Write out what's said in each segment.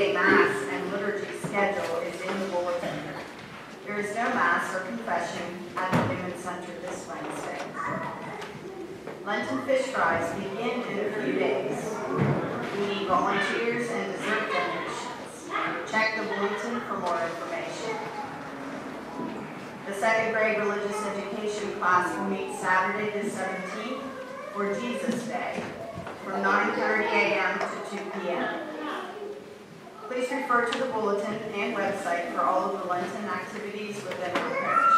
Sunday Mass and liturgy schedule is in the bulletin. There is no Mass or confession at the Newman Center this Wednesday. Lenten fish fries begin in a few days. We need volunteers and dessert donations. Check the bulletin for more information. The second grade religious education class will meet Saturday the 17th for Jesus Day from 9:30 a.m. to 2 p.m. Please refer to the bulletin and website for all of the Lenten activities within our parish.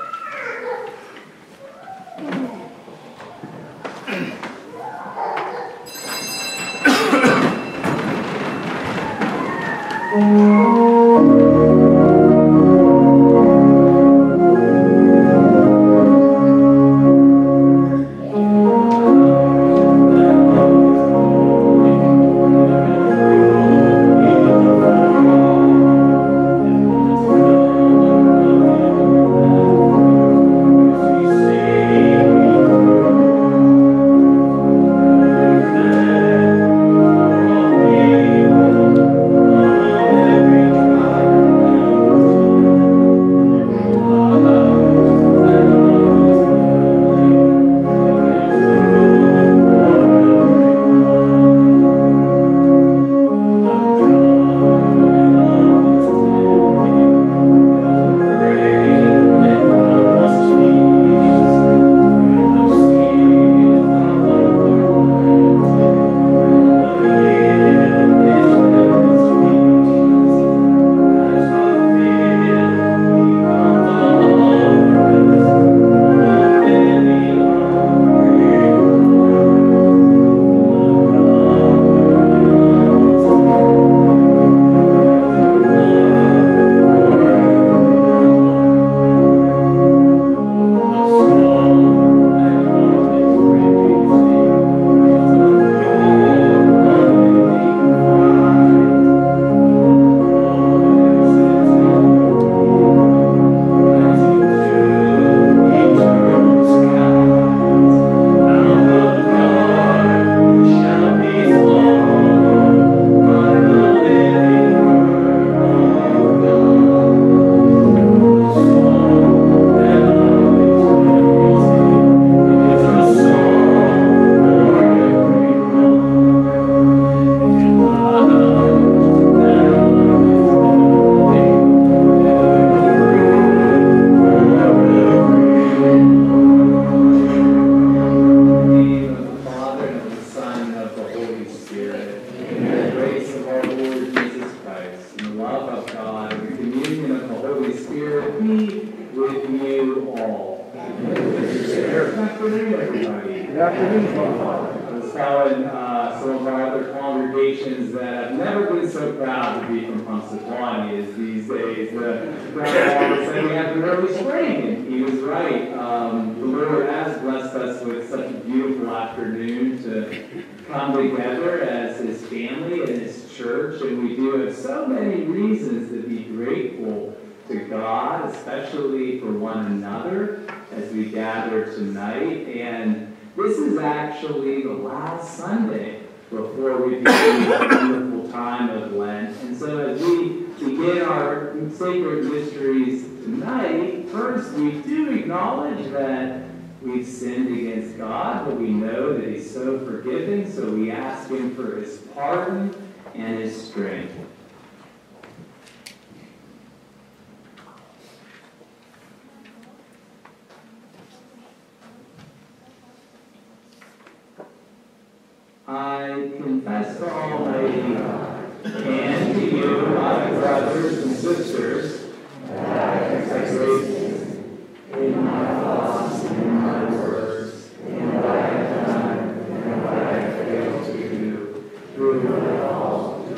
I confess to Almighty God and to you, my brothers and sisters, that I have sinned in my thoughts and in my words, in what I have done and what I have failed to do, through my fault,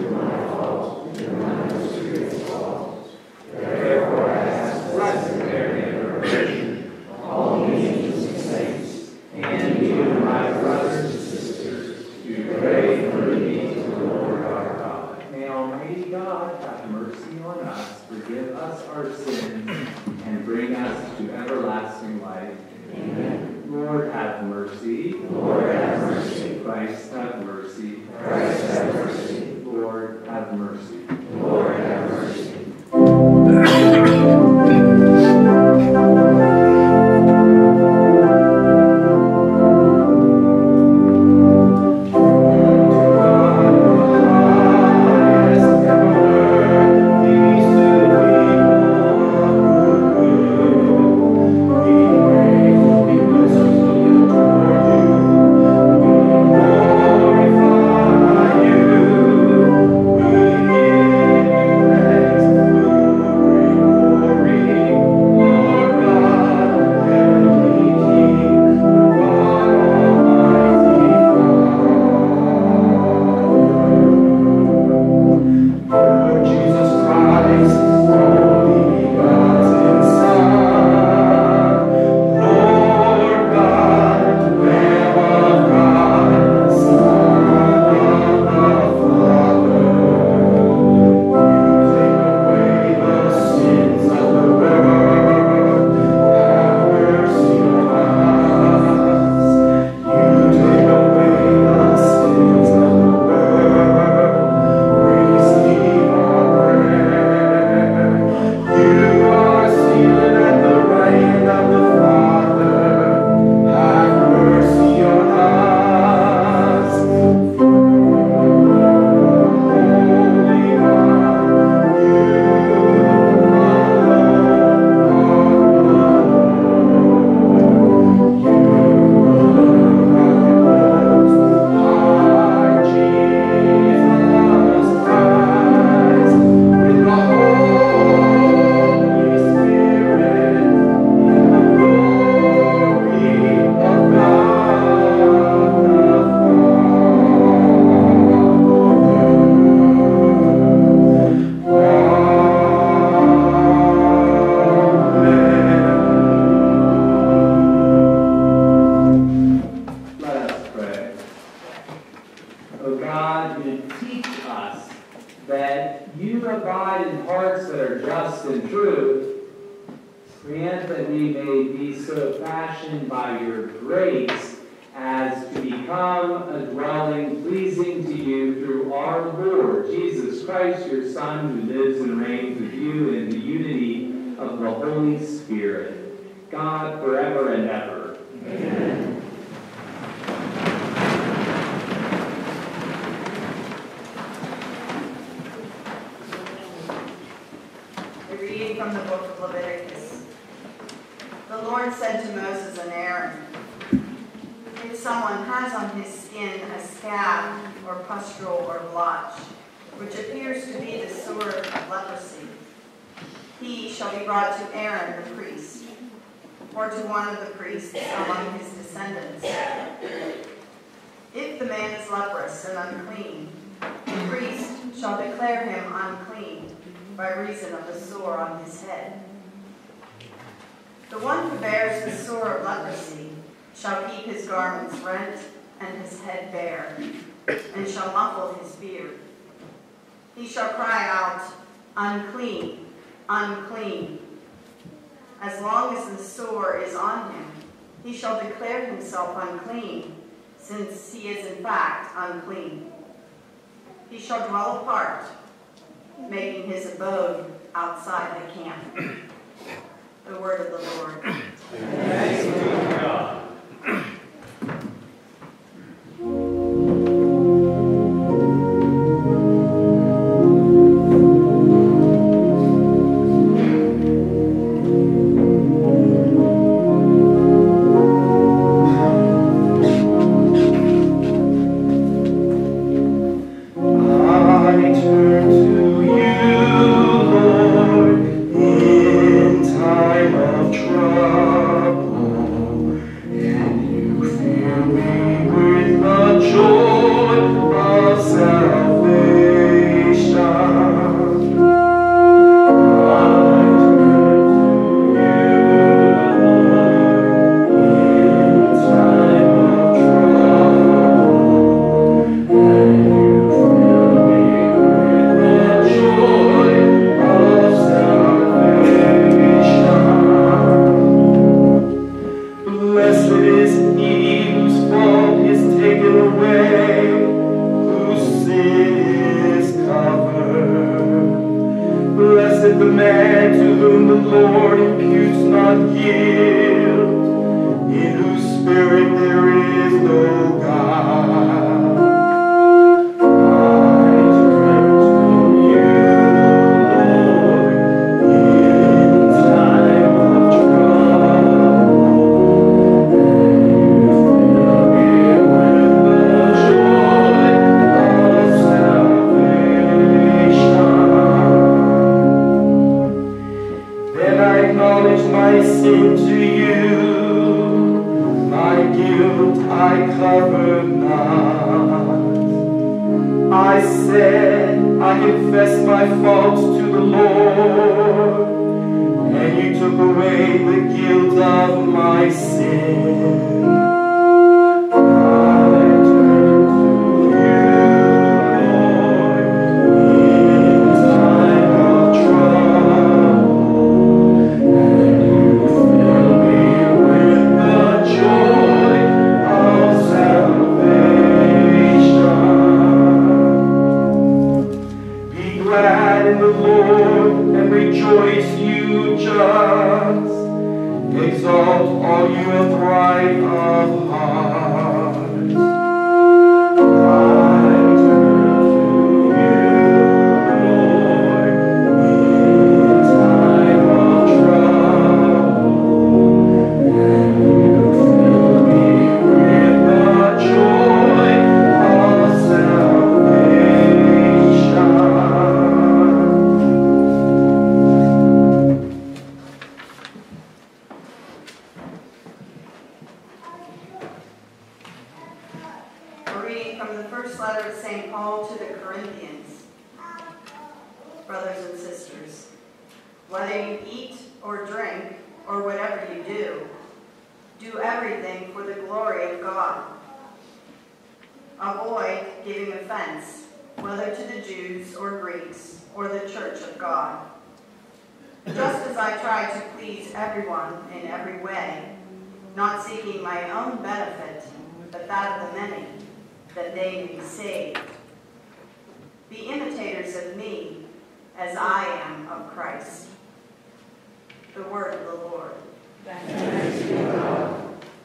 through my mysterious fault. Therefore I ask Blessed Mary, ever Virgin, all the angels and saints, and you, my brothers and sisters, to pray for me to the Lord our God. May Almighty God have mercy on us, forgive us our sins, and bring us to everlasting life. Amen. Lord, have mercy. Lord, have mercy. Christ, have mercy. Christ, have mercy. Lord, have mercy. abide in hearts that are just and true, grant that we may be so fashioned by your grace as to become a dwelling pleasing to you through our Lord Jesus Christ, your Son, who lives and reigns with you in the unity of the Holy Spirit, God forever and ever. Amen. A reading from the book of Leviticus. The Lord said to Moses and Aaron, if someone has on his skin a scab or pustule or blotch, which appears to be the sore of leprosy, he shall be brought to Aaron the priest, or to one of the priests among his descendants. If the man is leprous and unclean, the priest shall declare him unclean by reason of the sore on his head. The one who bears the sore of leprosy shall keep his garments rent and his head bare, and shall muffle his beard. He shall cry out, unclean, unclean. As long as the sore is on him, he shall declare himself unclean, since he is in fact unclean. He shall dwell apart, making his abode outside the camp. The word of the Lord. Thanks be to God. Avoid giving offense, whether to the Jews or Greeks or the church of God. Just as I try to please everyone in every way, not seeking my own benefit, but that of the many, that they may be saved. Be imitators of me, as I am of Christ. The word of the Lord. Thanks be to God.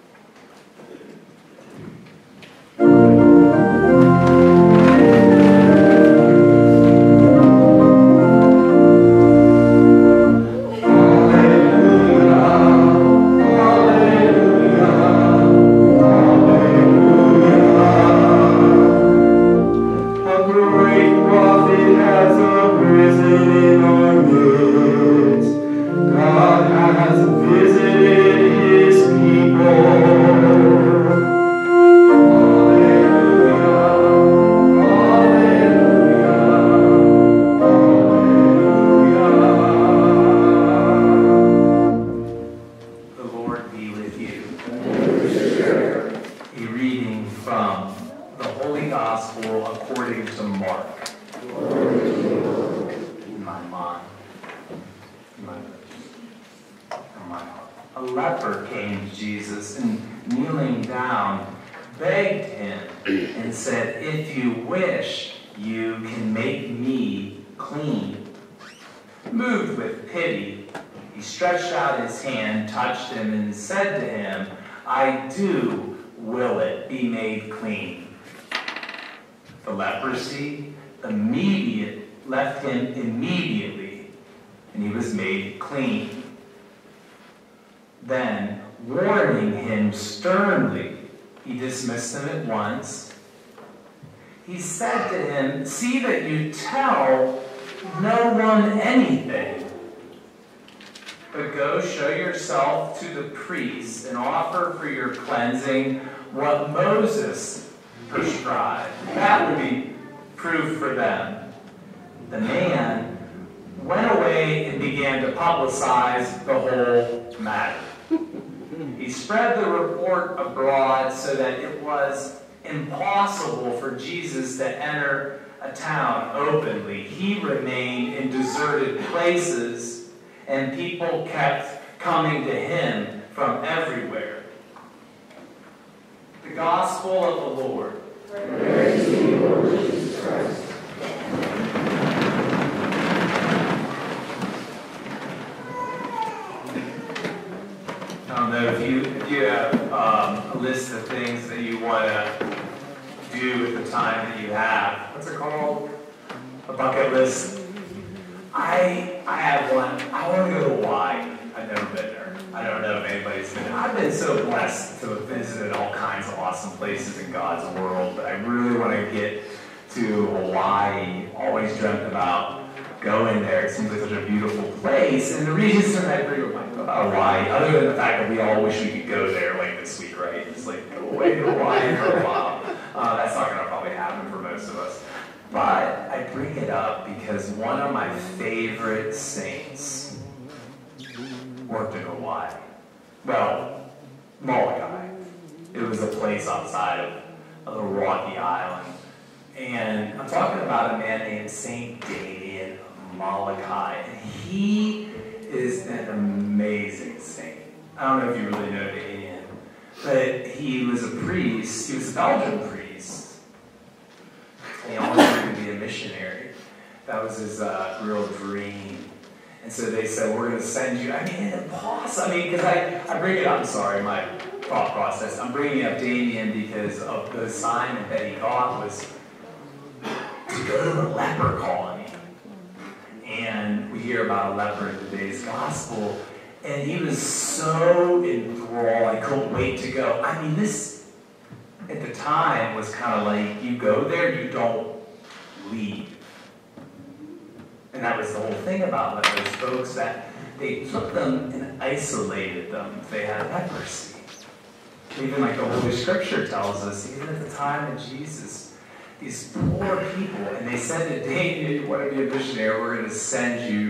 Left him immediately, and he was made clean. Then, warning him sternly, he dismissed him at once. He said to him, "See that you tell no one anything, but go show yourself to the priest and offer for your cleansing what Moses prescribed." That would be proof for them. The man went away and began to publicize the whole matter. He spread the report abroad so that it was impossible for Jesus to enter a town openly. He remained in deserted places, and people kept coming to him from everywhere. The Gospel of the Lord. Praise to you, Lord Jesus Christ. I don't know if you have a list of things that you want to do with the time that you have. What's it called? A bucket list. I have one. I want to go to Hawaii. I've never been there. I don't know if anybody's been there. I've been so blessed to have visited all kinds of awesome places in God's world, but I really want to get to Hawaii. Always dreamt about going there. It seems like such a beautiful place. And the reason I bring up Hawaii, other than the fact that we all wish we could go there like this week, right? Just like go away to Hawaii for a while. That's not going to probably happen for most of us. But I bring it up because one of my favorite saints worked in Hawaii. Well, Molokai. It was a place outside of a rocky island. And I'm talking about a man named Saint Damien Molokai. And he is an amazing saint. I don't know if you really know Damien, but he was a priest. He was a Belgian priest. And he always wanted to be a missionary. That was his real dream. And so they said, we're going to send you. I mean, impossible. I mean, because I bring it up. I'm sorry, my thought process. I'm bringing up Damien because of the assignment that he got was to go to the leper colony. And we hear about a leper in today's gospel. And he was so enthralled. I couldn't wait to go. I mean, this, at the time, was kind of like, you go there, you don't leave. And that was the whole thing about those folks, that they took them and isolated them. They had leprosy. Even like the Holy Scripture tells us, even at the time of Jesus, these poor people, and they said to David, you want to be a missionary, we're going to send you,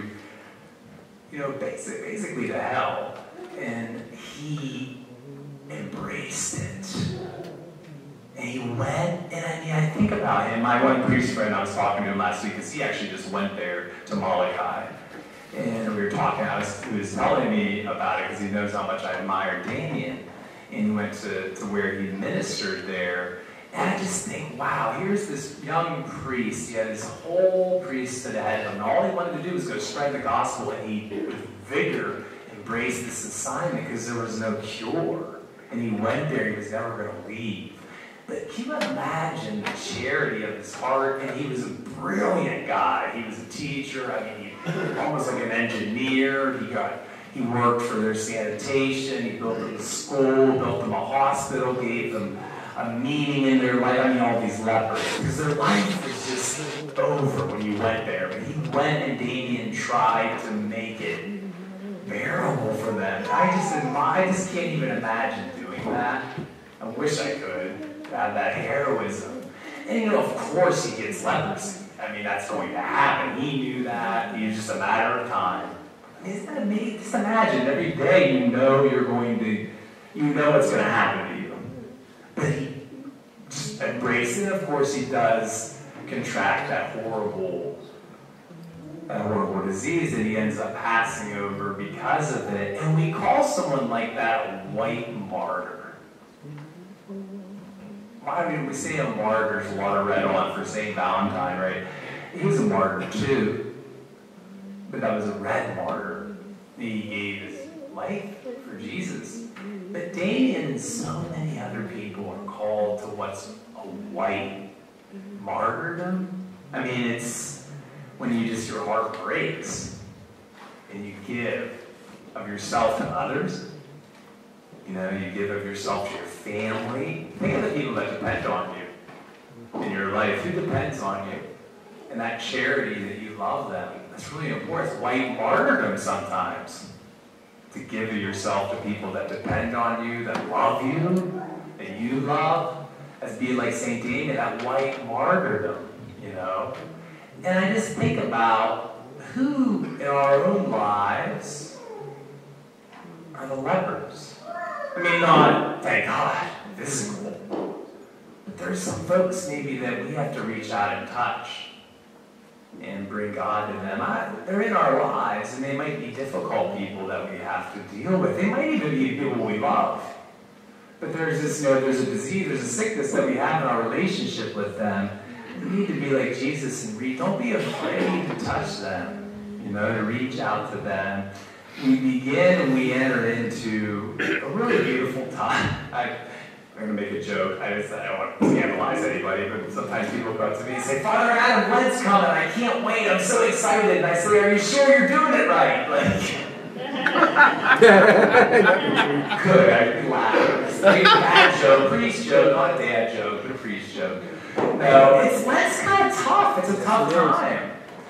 basically to hell. And he embraced it. And he went, and I think about him. My one priest friend, I was talking to him last week, because he actually just went there to Molokai. And we were talking, he was telling me about it, because he knows how much I admire Damien. And he went to where he ministered there. And I just think, wow, here's this young priest. He had his whole priesthood ahead of him. And all he wanted to do was go spread the gospel, and he, with vigor, embraced this assignment because there was no cure. And he went there, he was never going to leave. But can you imagine the charity of his heart? And he was a brilliant guy. He was a teacher. I mean, he almost like an engineer. He worked for their sanitation. He built them a school, built them a hospital, gave them a meaning in their life. I mean, all these lepers, because their life was just over when you went there. But he went, and Damien tried to make it bearable for them. I just can't even imagine doing that. I wish I could have that heroism. And of course he gets leprosy. I mean, that's going to happen. He knew that. It was just a matter of time. I mean, isn't that amazing? Just imagine every day you know what's going to happen to you. But he just embraces it. Of course he does contract that horrible disease, and he ends up passing over because of it. And we call someone like that a white martyr. I mean, we say a martyr, there's a lot of red on for St. Valentine, right? He was a martyr too, but that was a red martyr. He gave his life for Jesus. But Damien and so many other people are called to what's a white martyrdom. I mean, it's when your heart breaks and you give of yourself to others. You give of yourself to your family. Think of the people that depend on you in your life. Who depends on you? And that charity that you love them. That's really important. It's white martyrdom sometimes. To give of yourself to people that depend on you, that love you, that you love. As be like St. Damien, that white martyrdom, And I just think about who in our own lives are the lepers. I mean, not, thank God, physical. But there's some folks maybe that we have to reach out and touch and bring God to them. They're in our lives, and they might be difficult people that we have to deal with. They might even be people we love. But there's there's a disease, there's a sickness that we have in our relationship with them. We need to be like Jesus and don't be afraid to touch them, to reach out to them. We begin and we enter into a really beautiful time. I'm going to make a joke. I don't want to scandalize anybody, but sometimes people come up to me and say, Father Adam, Lent's coming. I can't wait. I'm so excited. And I say, are you sure you're doing it right? Good. I laugh. It's a dad joke, priest joke, not a dad joke, but a priest joke. No, Lent's kind of tough. It's a tough time.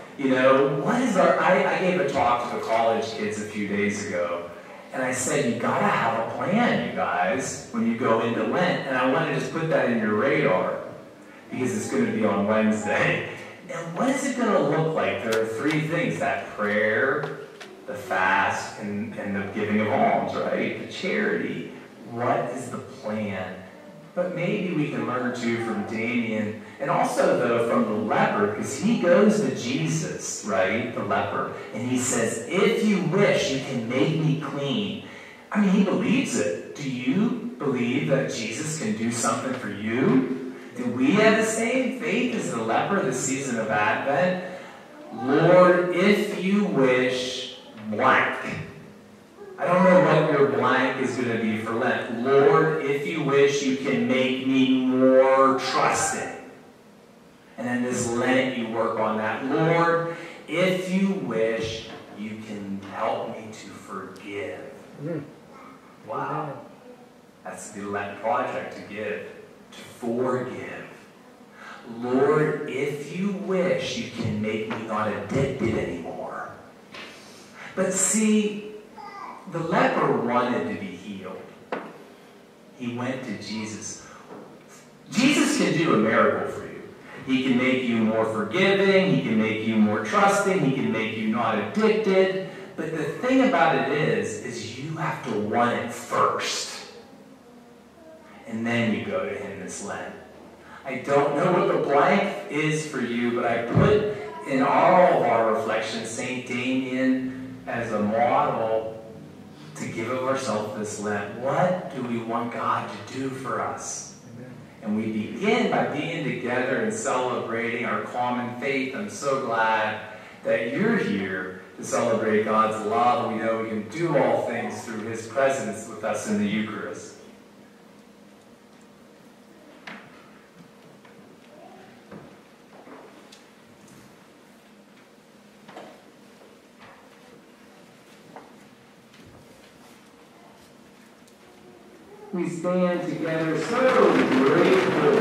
I gave a talk to the college kids a few days ago, and I said, you gotta have a plan, you guys, when you go into Lent, and I want to just put that in your radar, because it's going to be on Wednesday. And what is it going to look like? There are three things, that prayer, the fast, and the giving of alms, right? The charity. What is the plan? But maybe we can learn too from Damien, and also though from the leper, because he goes to Jesus, right, the leper, and he says, if you wish, you can make me clean. I mean, he believes it. Do you believe that Jesus can do something for you? Do we have the same faith as the leper this season of Advent? Lord, if you wish, blank. I don't know what your blank is going to be for Lent. Lord, if you wish, you can make me more trusting. And then this Lent, you work on that. Lord, if you wish, you can help me to forgive. Wow. That's the Lent project, to give, to forgive. Lord, if you wish, you can make me not addicted anymore. But see, the leper wanted to be healed. He went to Jesus. Jesus can do a miracle for you. He can make you more forgiving. He can make you more trusting. He can make you not addicted. But the thing about it is you have to want it first. and then you go to him this Lent. I don't know what the blank is for you, but I put in all of our reflections St. Damien as a model to give of ourselves this Lent. What do we want God to do for us? And we begin by being together and celebrating our common faith. I'm so glad that you're here to celebrate God's love. We know we can do all things through his presence with us in the Eucharist. We stand together so grateful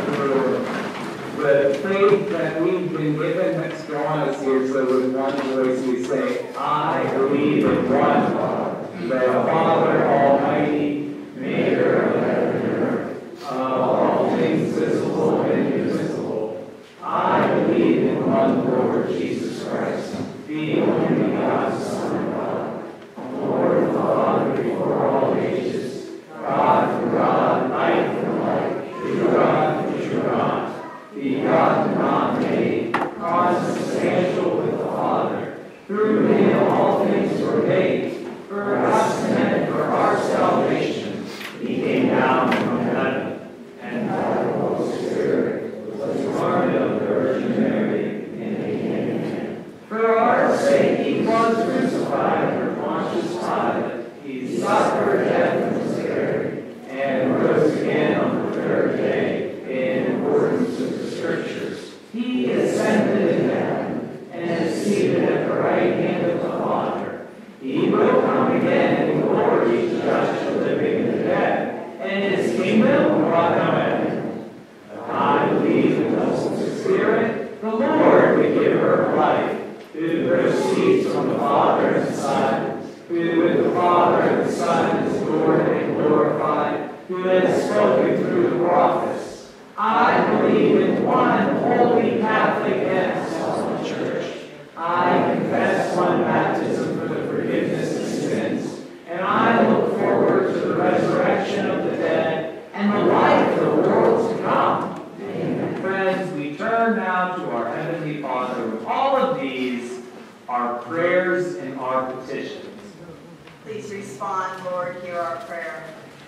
for the faith that we've been given that's drawn us here. So with one voice we say, I believe in one God, the Father Almighty, maker of heaven and earth, of all things visible and invisible. I believe in one Lord Jesus Christ, the only begotten Son of God, Lord of the Father before all ages, God from God, light from light, true God from true God, begotten, not made, consubstantial with the Father. Through him all things were made. For us and for our salvation, he came down from heaven, and by the Holy Spirit was born of the Virgin Mary, and became man. For our sake he was crucified for Pontius Pilate. He suffered death and was buried, and rose again on the third day in accordance with the Scriptures. He ascended in heaven and is seated at the right hand of the Father. He will come again in glory to judge the living and the dead, and his kingdom will not no end. I believe in the Holy Spirit, the Lord, the giver of life, who proceeds from the Father and the Son, who with the Father and the Son is Lord and glorified, who has spoken through the prophets. I believe in one holy Catholic and Apostolic Church. I confess one baptism for the forgiveness of sins, and I look forward to the resurrection of the dead and the life of the world to come. Amen. Friends, we turn now to our Heavenly Father with all of these, our prayers and our petitions. Please respond, Lord, hear our prayer.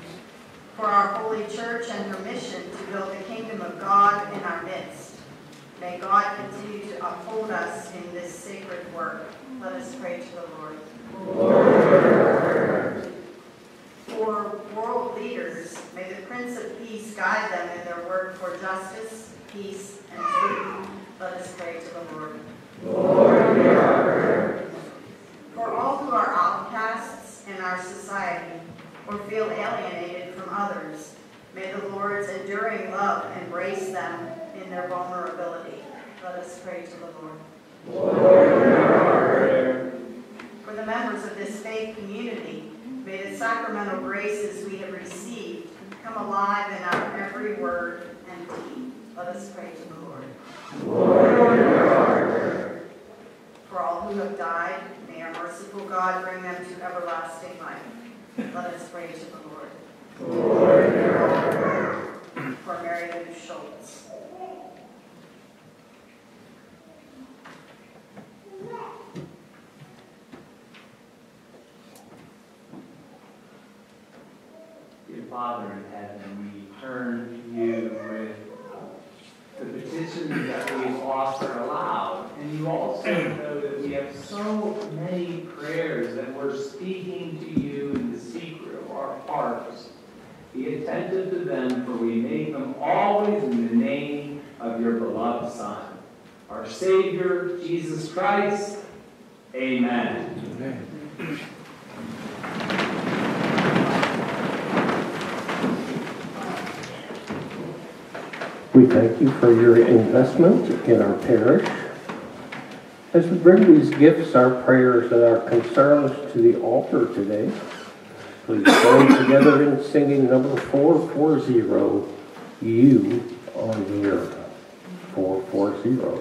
For our holy church and her mission to build the kingdom of God in our midst. May God continue to uphold us in this sacred work. Let us pray to the Lord. Lord. For world leaders, may the Prince of Peace guide them in their work for justice, peace, and truth. Let us pray to the Lord. Lord, hear our prayer. For all who are outcasts in our society, or feel alienated from others, may the Lord's enduring love embrace them in their vulnerability. Let us pray to the Lord. Lord, hear our prayer. For the members of this faith community, may the sacramental graces we have received come alive in our every word and deed. Let us pray to the Lord. Lord, hear our prayer. For all who have died, may our merciful God bring them to everlasting life. Let us pray to the Lord. Lord, hear our prayer. For Mary Lou Schultz. Dear Father in heaven, we turn to you with the petitions that we offer aloud. And you also know that we have so many prayers that we're speaking to you in the secret of our hearts. Be attentive to them, for we make them always in the name of your beloved Son, our Savior, Jesus Christ. Amen. Amen. We thank you for your investment in our parish. As we bring these gifts, our prayers, and our concerns to the altar today, please join together in singing number 440, You on the Earth. 440.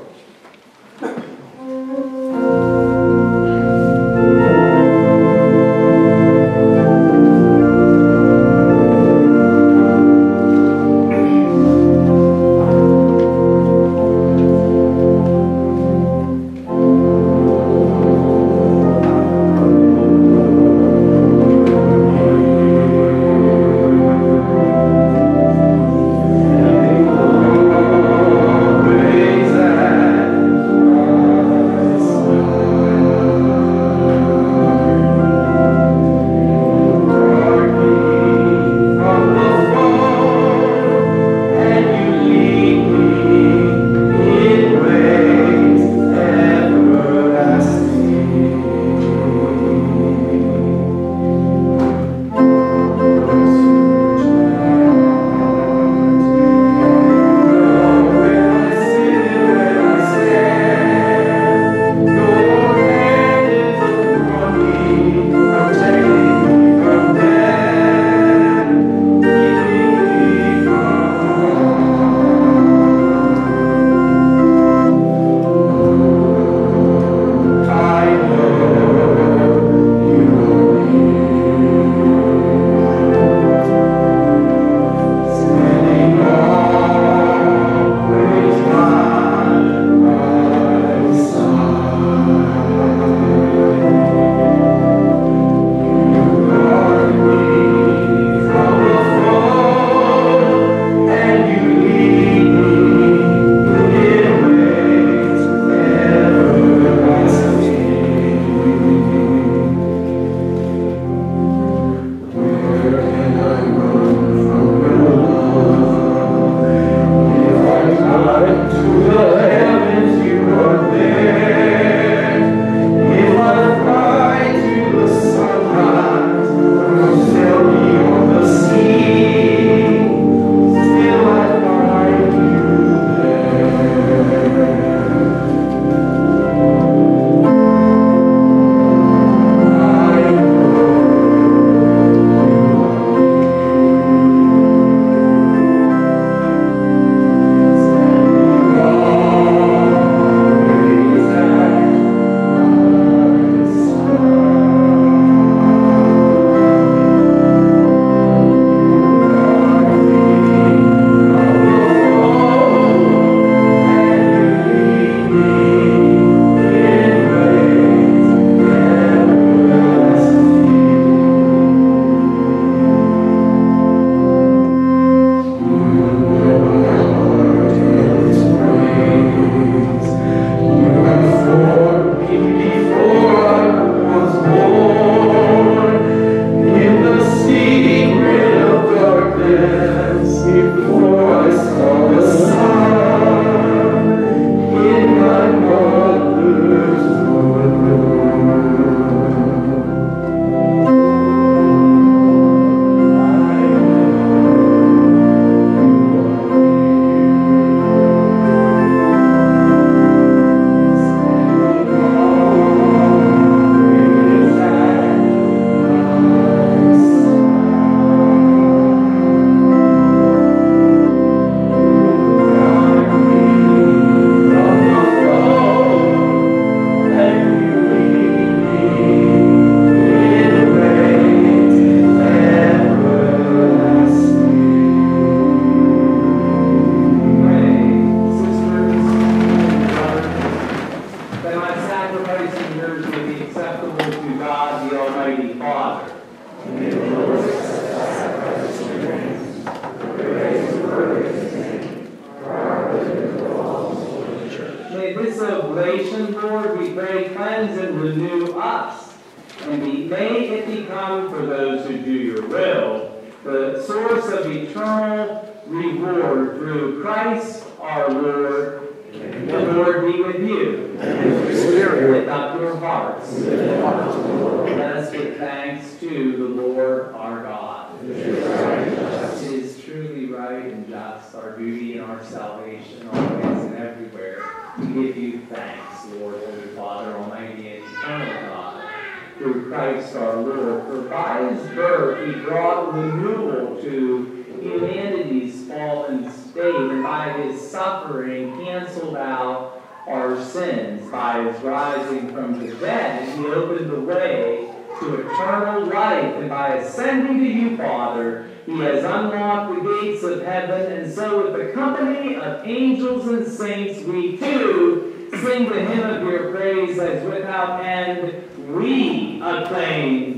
acceptable to God the Almighty Father. May the Lord accept the sacrifice of your hands, the praise and glory of his name, for our good and for all the Holy Church. May this oblation, Lord, we pray, cleanse and renew us, and may it become, for those who do your will, the source of eternal reward through Christ our Lord. The Lord be with you. And with your spirit. Lift up your hearts. Let us give thanks to the Lord our God. It is truly right and just, our duty and our salvation, always and everywhere, to give you thanks, Lord, Holy Father, Almighty and eternal God, through Christ our Lord. For by his birth he brought renewal to humanity's fallen state, and by his suffering canceled out our sins. By his rising from the dead, he opened the way to eternal life, and by ascending to you, Father, he has unlocked the gates of heaven. And so with the company of angels and saints, we too sing the hymn of your praise as without end we acclaim.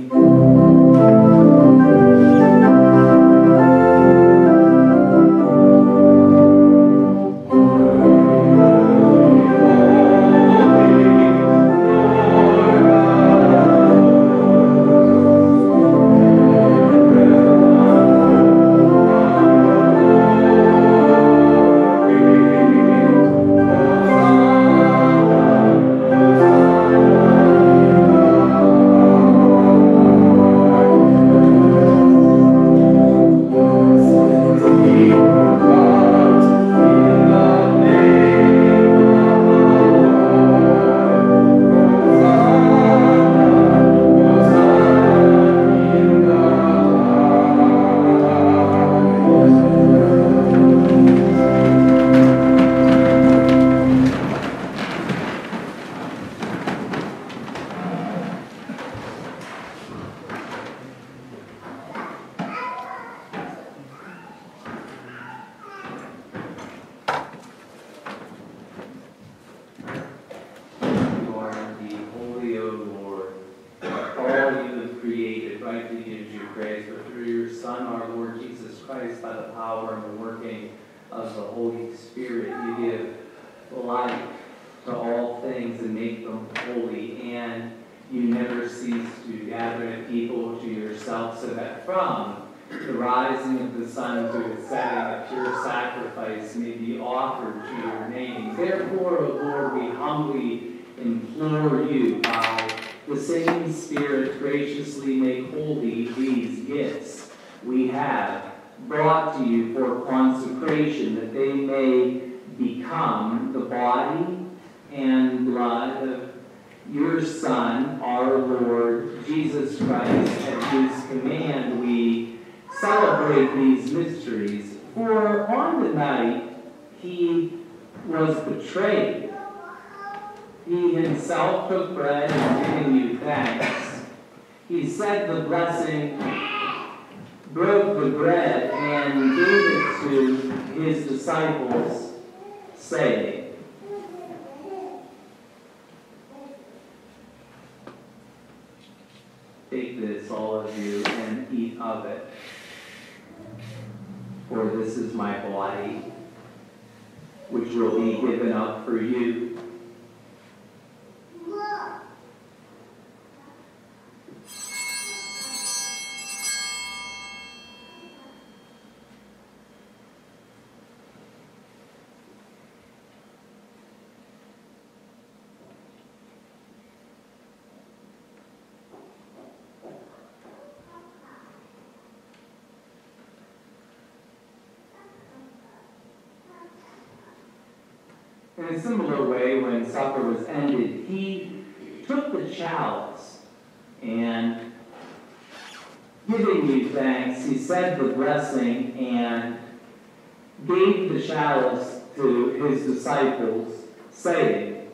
Take this, all of you, and eat of it. For this is my body, which will be given up for you. In a similar way, when supper was ended, he took the chalice and, giving you thanks, he said the blessing and gave the chalice to his disciples, saying,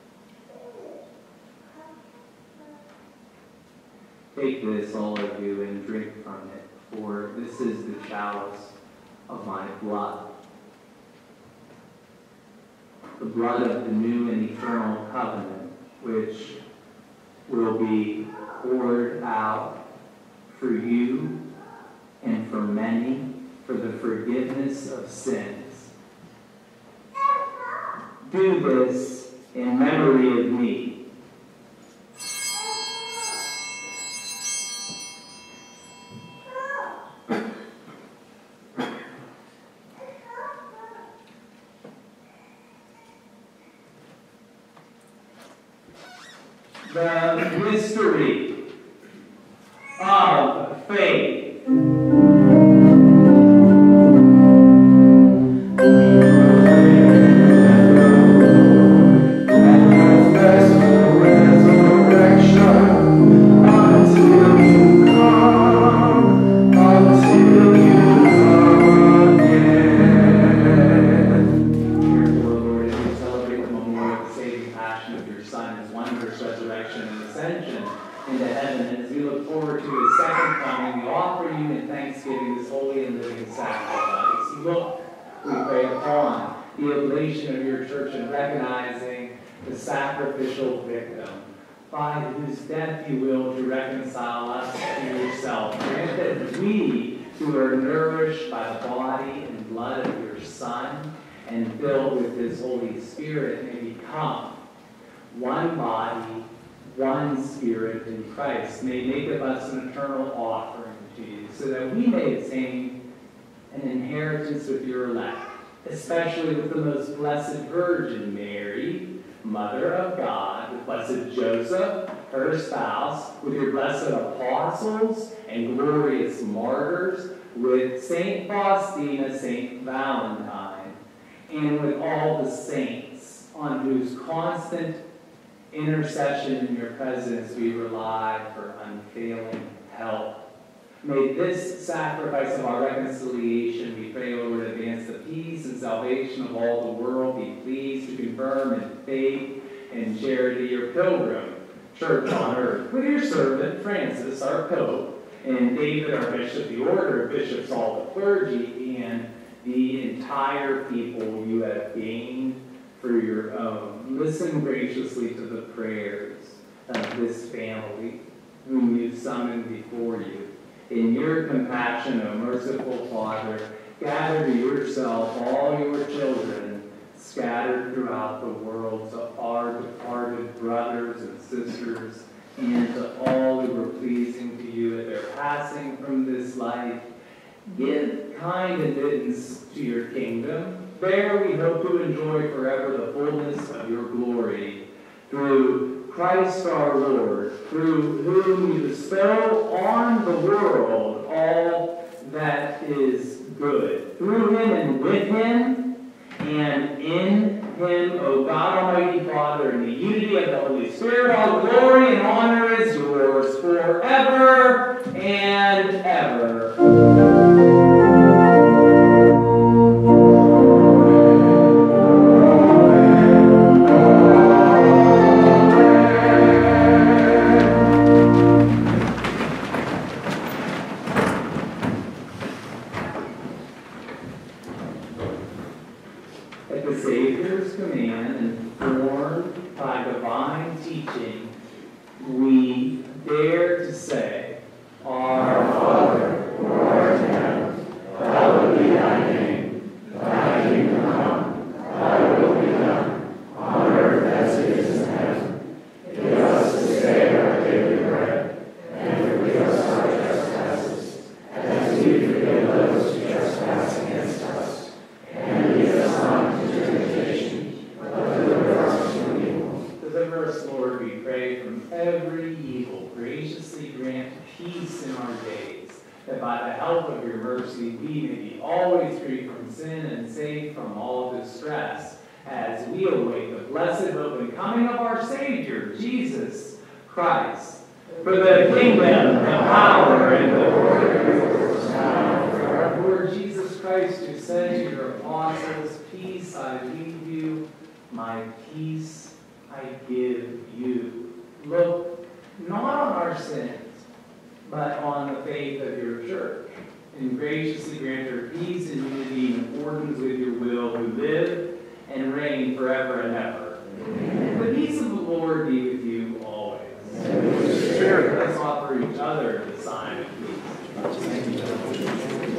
"Take this, all of you, and drink from it, for this is the chalice of my blood, the blood of the new and eternal covenant, which will be poured out for you and for many for the forgiveness of sins. Do this in memory of me. The mystery of faith. Sacrificial victim, by whose death you will to reconcile us to yourself. Grant that we, who are nourished by the body and blood of your Son and filled with his Holy Spirit, may become one body, one Spirit in Christ, may make of us an eternal offering to you, so that we may attain an inheritance with your elect, especially with the most blessed Virgin Mary, Mother of God, with blessed Joseph, her spouse, with your blessed apostles and glorious martyrs, with Saint Faustina, Saint Valentine, and with all the saints on whose constant intercession in your presence we rely for unfailing help. May this sacrifice of our reconciliation, we pray, Lord, advance the peace and salvation of all the world. Be pleased to confirm in faith and charity your pilgrim church on earth, with your servant Francis, our Pope, and David, our Bishop, the order of bishops, all the clergy, and the entire people you have gained for your own. Listen graciously to the prayers of this family, whom you summoned before you. In your compassion, O merciful Father, gather to yourself all your children scattered throughout the world, to our departed brothers and sisters, and to all who were pleasing to you at their passing from this life. Give kind admittance to your kingdom. There we hope to enjoy forever the fullness of your glory. Through Christ our Lord, through whom you bestow on the world all that is good. Through him and with him and in him, O God Almighty Father, in the unity of the Holy Spirit, all glory and honor is yours forever and ever. Forever and ever. Amen. The peace of the Lord be with you always. Amen. other assignment, please.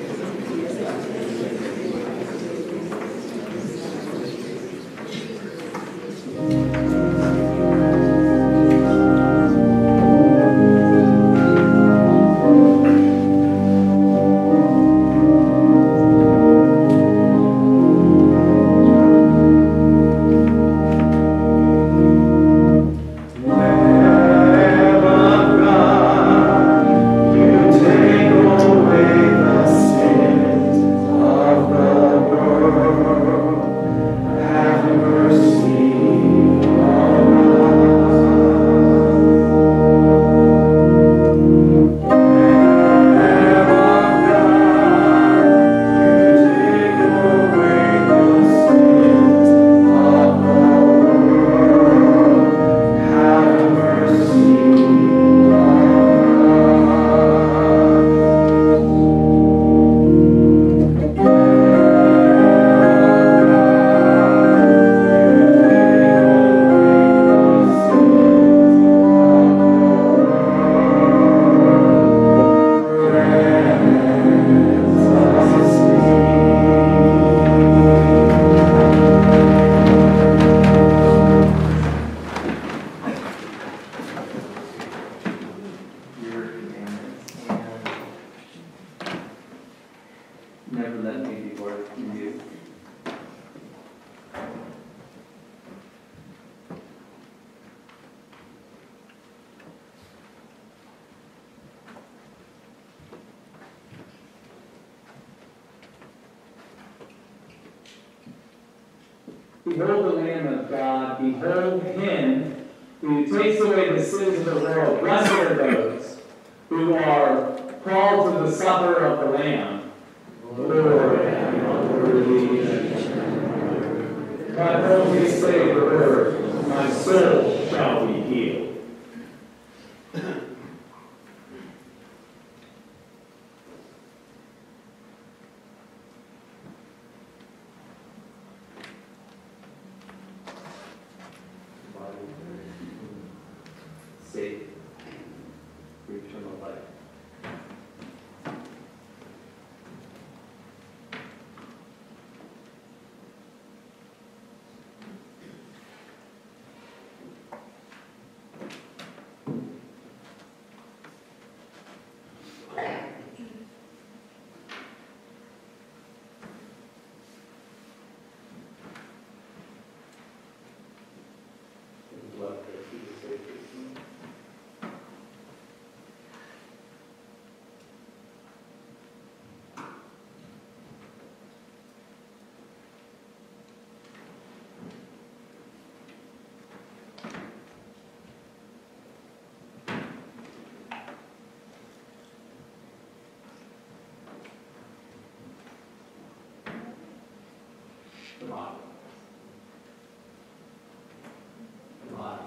Never let me be worse than you. Behold the Lamb of God, behold him who takes away the sins of the world. Blessed are those who are called to the supper of the Lamb. Lord, I am not worthy that you enter. But only say the word, my soul shall be healed. Safe for eternal life. Come on. Come on.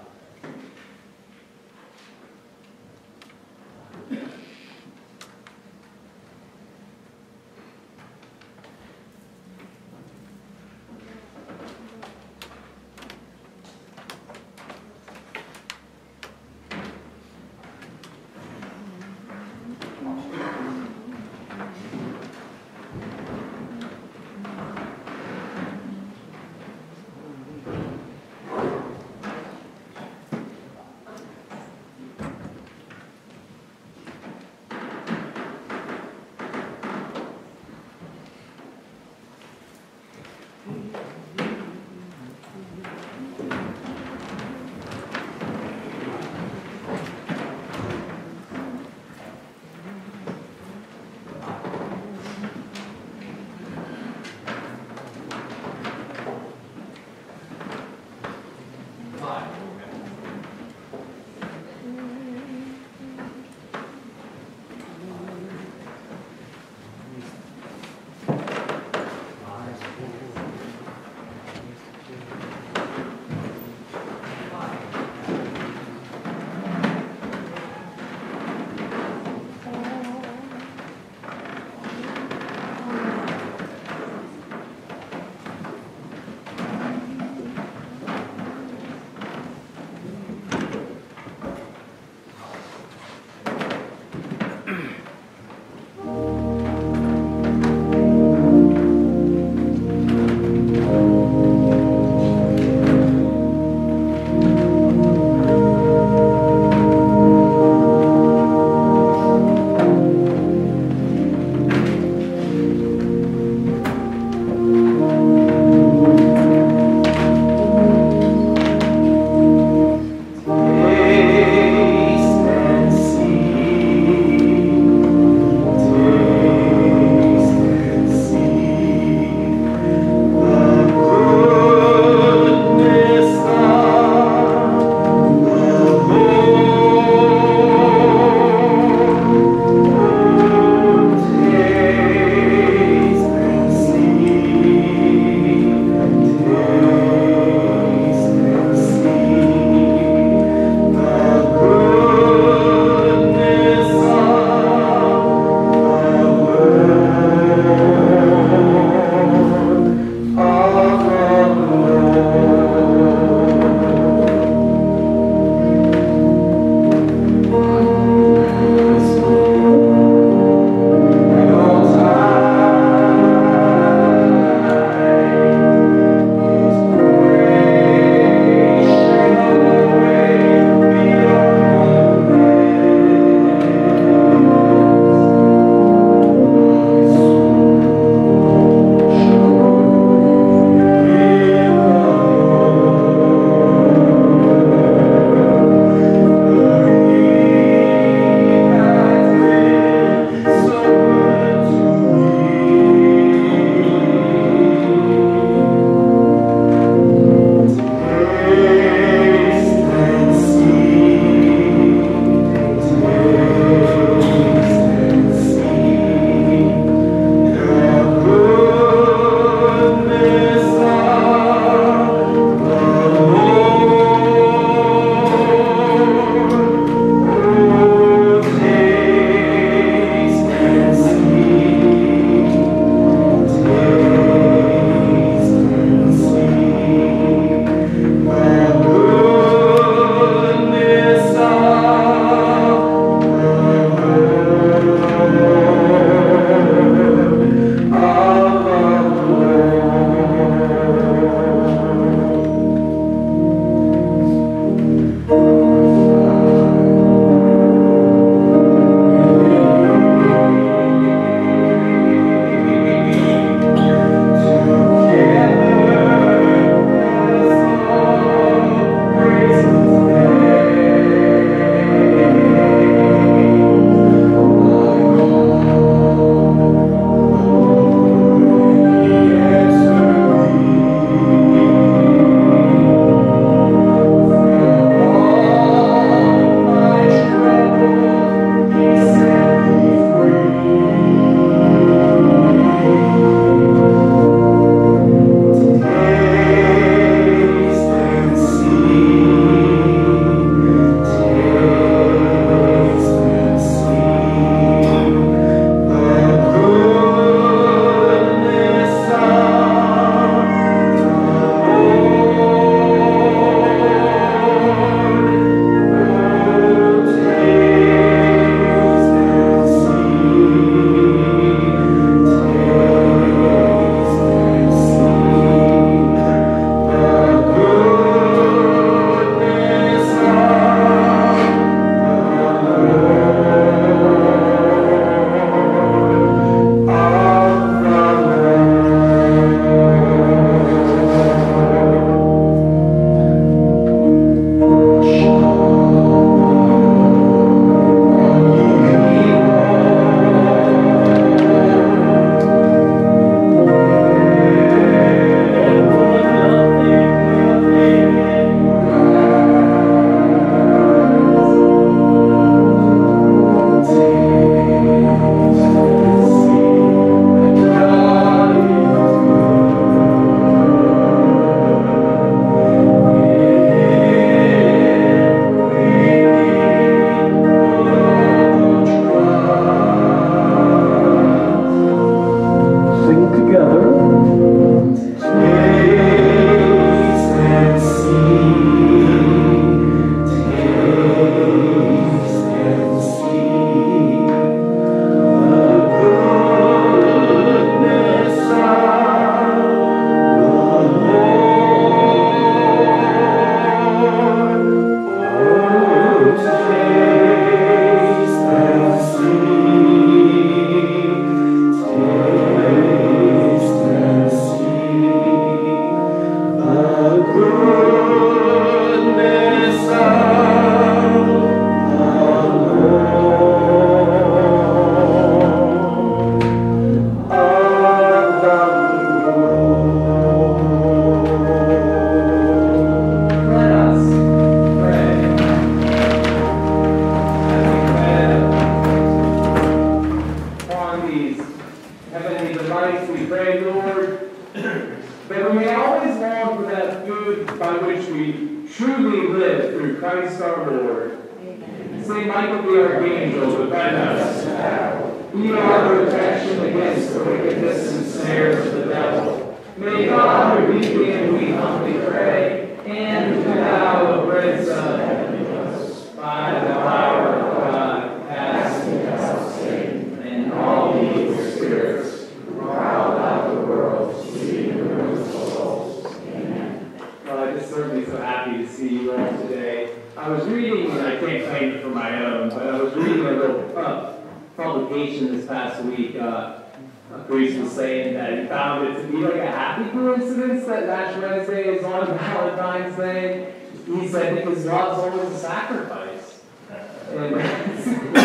our Lord. Saint Michael the Archangel, defend us. Be our protection against the wickedness and snares of the devil. May God rebuke thee, and we humbly pray. And do thou, O Prince of heaven, by the power of God, cast out Satan and all the evil spirits who prowl about the world, seeking the ruin of souls. Amen. Well, I just certainly so happy to see you all today. I was reading, and I can't claim it for my own, but I was reading a little publication this past week. A priest was saying that he found it to be like a happy coincidence that Ash Wednesday is on Valentine's Day. He said because love's always a sacrifice. And it's a good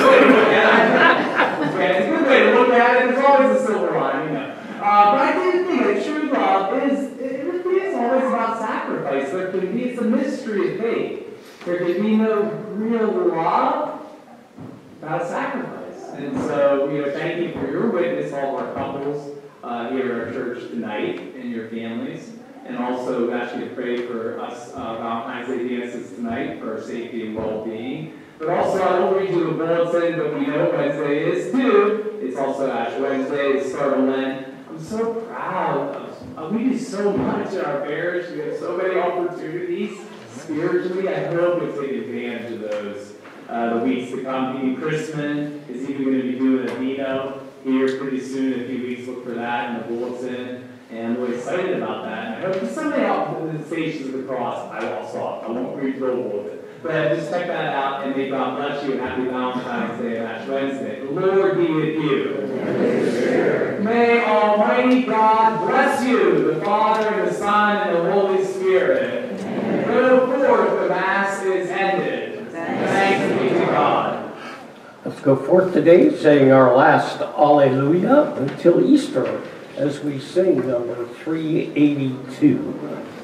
way to look at it. There's always a silver lining, you know. But I do think that true love is always about sacrifice. There can be, it's a mystery of faith. There can be no real love without sacrifice. And so, thank you for your witness, all of our couples here at our church tonight and your families. And also actually to pray for us Valentine's Day dances tonight for our safety and well-being. But also, I won't read you the bulletin, but we know Wednesday is too. It's also Ash Wednesday, it's start of Lent. I'm so proud of, we do so much in our parish. We have so many opportunities spiritually. I hope we take advantage of those. The weeks to come. Dean Christman is even going to be doing a Vino here pretty soon. In a few weeks, look for that in the bulletin. And we're excited about that. And I hope somebody off the Stations of the Cross, I won't read the bulletin. But just check that out, and may God bless you, and happy Valentine's Day and Ash Wednesday. The Lord be with you. May Almighty God bless you, the Father, and the Son, and the Holy Spirit. Go forth, the Mass is ended. Thanks be to God. Let's go forth today saying our last Alleluia until Easter as we sing number 382.